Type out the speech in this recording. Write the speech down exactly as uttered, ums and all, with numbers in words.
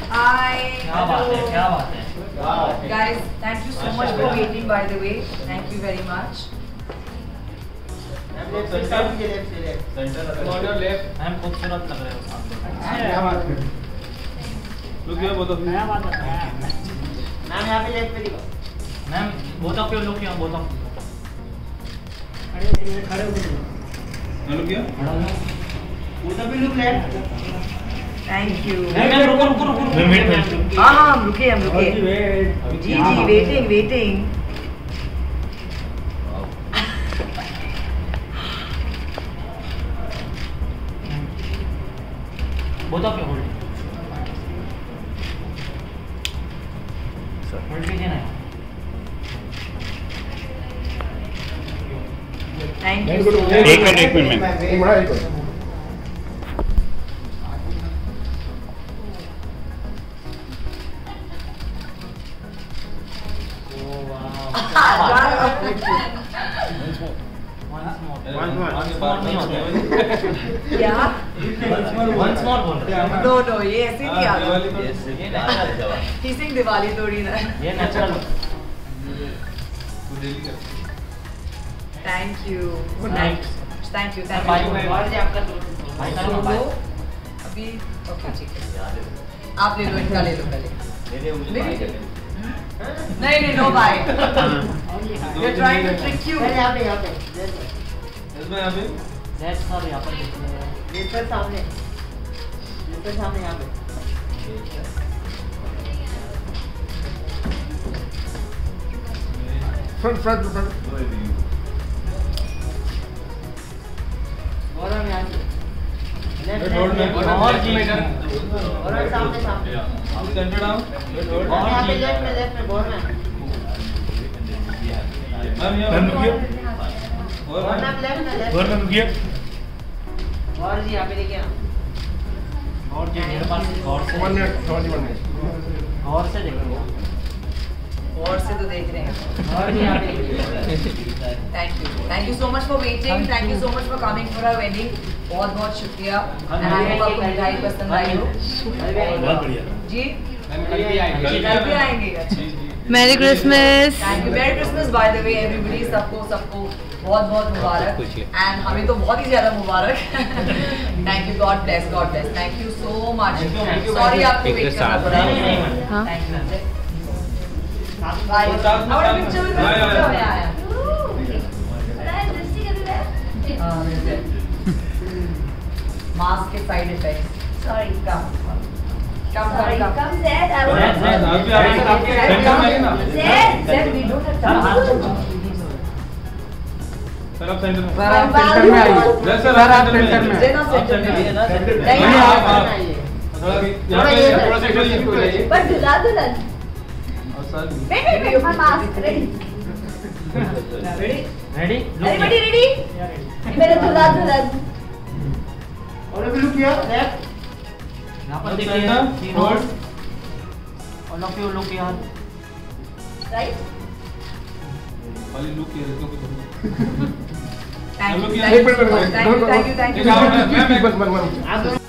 Hi. क्या बात है, क्या बात है। Guys, thank you so much for waiting. By the way, thank you very much. Ma'am खूबसूरत लग रहे हो आप। क्या बात है? Look here both of you. क्या बात है। मैम यहाँ पे लेफ्ट पे दिखाओ। Ma'am both of you look here, both of खड़े खड़े हो गए। Look here. उधर भी look left. Thank you. Ma'am ma'am रुको रुको रुको। Ma'am wait wait. हाँ हाँ हम रुके हम रुके। वेट। जी जी waiting waiting. Both of you hold. Hold कीजिए ना। Thank you. एक so much. मिनट एक मिनट मैम। एक बड़ा एक मिनट। क्या? Once more बोल रहे हैं। No no ये ऐसे नहीं आता। दिवाली Kissing दिवाली थोड़ी ना। ये natural. Thank you. Good night. Thank you thank Bye. you. और जी आपका दोस्त। भाई दो साहब बाय। अभी ओके ठीक है। आप ले लो इनका ले लो पहले। नहीं नहीं no bye. We're trying to trick you. Sir यहाँ पे यहाँ पे इसमें यहाँ पे That's सर यहाँ पर देखिए। ये सर सामने ये सर सामने यहाँ पे फ्रंट फ्रंट फ्रंट। और हम यहाँ से लेफ्ट होल्ड में और जी। और हम सामने सामने आप सेंटर डाउन होल्ड और यहाँ पे लेफ्ट में लेफ्ट में बोल रहे हैं मैम यहाँ मैम रुकिए। और और मैम लेफ्ट में लेफ्ट और मैम रुकिए। और जी यहाँ पे देखिए ना और जी मेरे पास गौर से वन मिनट वन मिनट। गौर से देखो। और से तो देख रहे हैं। और जी यहाँ पे देखिए Thank you. Thank you so much for waiting. Thank you so much for coming for our wedding. बहुत बहुत शुक्रिया। And I hope आपको मिठाई पसंद आई हो। बहुत बढ़िया। जी कल भी आएंगे कल भी आएंगे। अच्छा। Merry Christmas. Thank you. Merry Christmas by the way everybody. सबको सबको बहुत बहुत मुबारक। And हमें तो बहुत ही ज़्यादा मुबारक। Thank you. God bless. God bless. Thank you so much. Sorry आपको wait करना पड़ा। हाँ। Thank you. Bye. Our picture with Bye, bye. आया। Mask के side effects. Sorry. Come. Come, Sorry. come, come. Come, Zed. I आप want. भी आएंगे आपके सेंटर में आइए ना Zed. Zed, we don't have time. Sir आप सेंटर में सर, आप सेंटर में आइए। सर सर आप सेंटर में Zed आप सेंटर में आइए। नहीं नहीं, आप आप- आप थोड़ा यहाँ पे थोड़ा सा इधर शिफ्ट हो जाइए But दूल्हा दुल्हन. और sir Wait, wait, wait. My mask. Ready. Ready? Ready? Everybody ready? मेरे दूल्हा दुल्हन. और अभी लुक हियर लेफ्ट यहाँ पर और देखिए सेंटर, तीनों। Hold. All of you look here. Right? खाली लुक ये देखो कुछ Thank you. Look here. Thank you so much. Thank you. Thank you. Thank you. एक आप मैम बस बस बस। आप